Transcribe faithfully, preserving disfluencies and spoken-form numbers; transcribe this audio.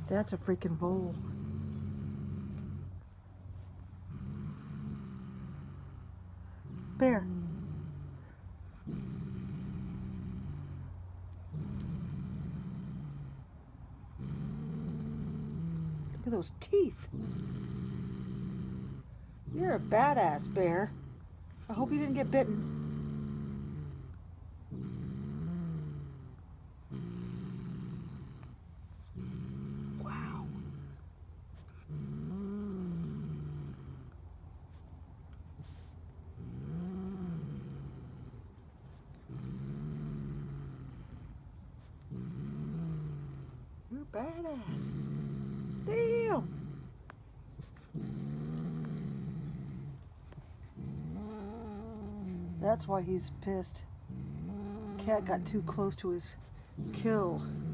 That's a freaking vole. Bear. Look at those teeth. You're a badass, bear. I hope you didn't get bitten. Wow. You're badass. Damn. That's why he's pissed. Cat got too close to his kill.